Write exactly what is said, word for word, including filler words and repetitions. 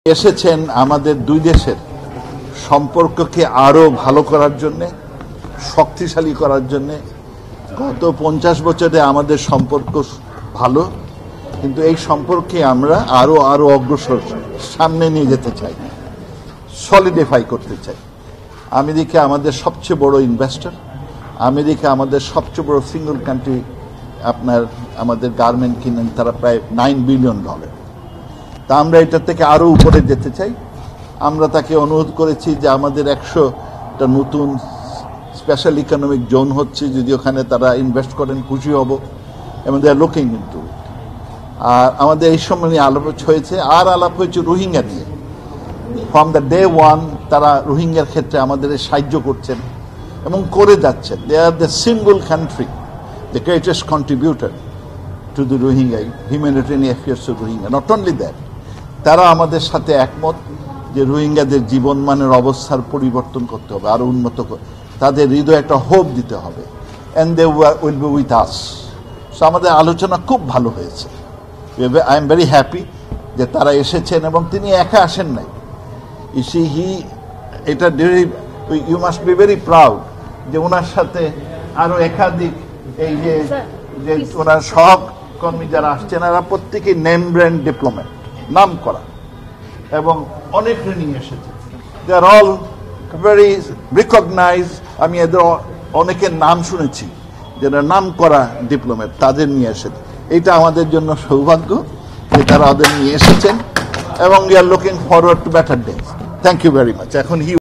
এসেছেন আমাদের দুই দেশের সম্পর্ককে আরো ভালো করার জন্য, শক্তিশালী করার জন্য। গত পঞ্চাশ বছরে আমাদের সম্পর্ক ভালো, কিন্তু এই সম্পর্কে আমরা আরো আরো অগ্রসর সামনে নিয়ে যেতে চাই, সলিডিফাই করতে চাই। আমেরিকা আমাদের সবচেয়ে বড় ইনভেস্টর, আমেরিকা আমাদের সবচেয়ে বড় সিঙ্গল কান্ট্রি। আপনার আমাদের গার্মেন্ট কিনেন তারা প্রায় নাইন বিলিয়ন ডলার। তা আমরা এটা থেকে আরো উপরে যেতে চাই। আমরা তাকে অনুরোধ করেছি যে আমাদের একশোটা নতুন স্পেশাল ইকোনমিক জোন হচ্ছে, যদি ওখানে তারা ইনভেস্ট করেন খুশি হব, এবং দে আর লুকিং ইনটু ইট। আর আমাদের এই সময় আলাপ হয়েছে, আর আলাপ হয়েছে রোহিঙ্গা নিয়ে। ফ্রম দ্য ডে ওয়ান তারা রোহিঙ্গার ক্ষেত্রে আমাদের সাহায্য করছেন এবং করে যাচ্ছেন। They are the single country, the greatest contributor to the Rohingya, humanitarian affairs of Rohingya. Not only that, তারা আমাদের সাথে একমত যে রোহিঙ্গাদের জীবনমানের অবস্থার পরিবর্তন করতে হবে, আরো উন্নত, তাদের হৃদয়ে একটা হোপ দিতে হবে। And they will be with us. So আমাদের আলোচনা খুব ভালো হয়েছে। আই এম ভেরি হ্যাপি যে তারা এসেছেন, এবং তিনি একা আসেন নাই। ইসি হি এটা you must be very proud যে ওনার সাথে আরো একাধিক এই যে যে ওনার সহকর্মী যারা আসছেন, এরা প্রত্যেকেই নেম ব্র্যান্ড ডিপ্লোম্যাট, নাম করা, এবং অনেক ট্রেনিং এসেছে। They are all very recognize. আমি এদের অনেকের নাম শুনেছি যারা নাম করা ডিপ্লোম্যাট, তাদের নিয়ে এসেছে। এটা আমাদের জন্য সৌভাগ্য যে তারা ওদের নিয়ে এসেছেন, এবং we are looking forward to better days. Thank you very much. এখন হি